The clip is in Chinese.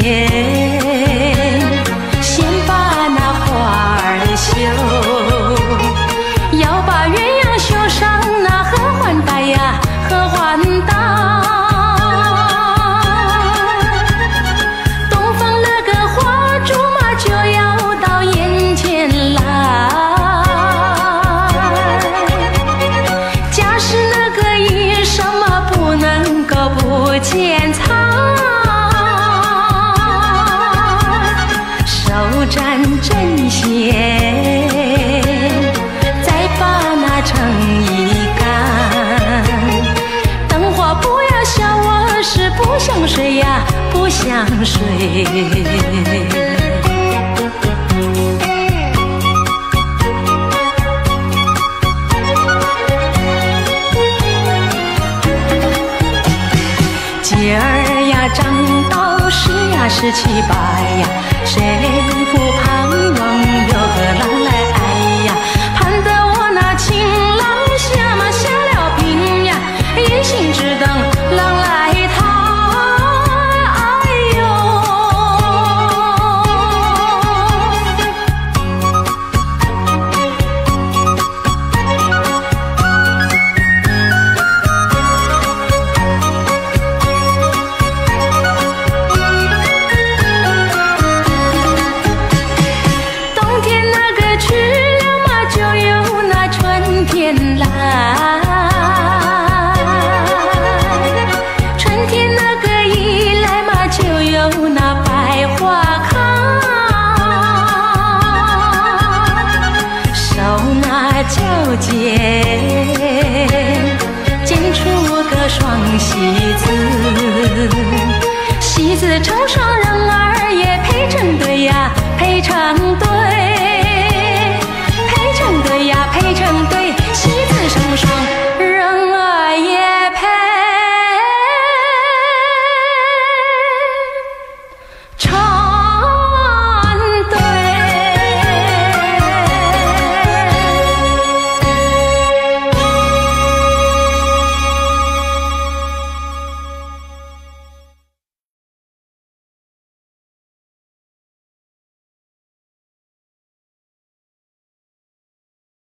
先把那花儿绣，要把鸳鸯绣上那合欢带呀，合欢带。东方那个花烛嘛，就要到眼前来。家是那个衣裳嘛，不能够不剪裁。手沾针线，再把那成衣干。等会不要笑我是不想睡呀，不想睡。姐儿呀，长到10呀17、8呀，谁不盼望有个郎来爱呀？盼得我那情郎下嘛下了病呀，一心只等郎来讨。哎呦，冬天那个去了嘛，就有那春天来。春天那个一来嘛，就有那百花开。手拿铰剪，剪出个双喜字，喜字呈上